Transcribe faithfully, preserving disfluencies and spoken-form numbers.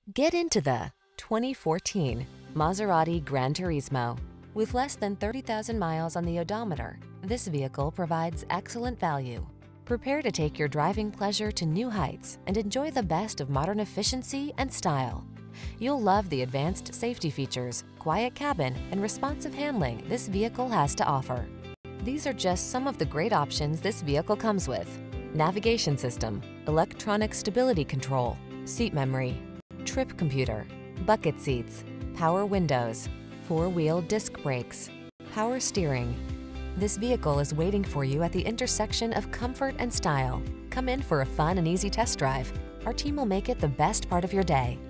Get into the twenty fourteen Maserati Gran Turismo. With less than thirty thousand miles on the odometer, this vehicle provides excellent value. Prepare to take your driving pleasure to new heights and enjoy the best of modern efficiency and style. You'll love the advanced safety features, quiet cabin, and responsive handling this vehicle has to offer. These are just some of the great options this vehicle comes with: navigation system, electronic stability control, seat memory, trip computer, bucket seats, power windows, four-wheel disc brakes, power steering. This vehicle is waiting for you at the intersection of comfort and style. Come in for a fun and easy test drive. Our team will make it the best part of your day.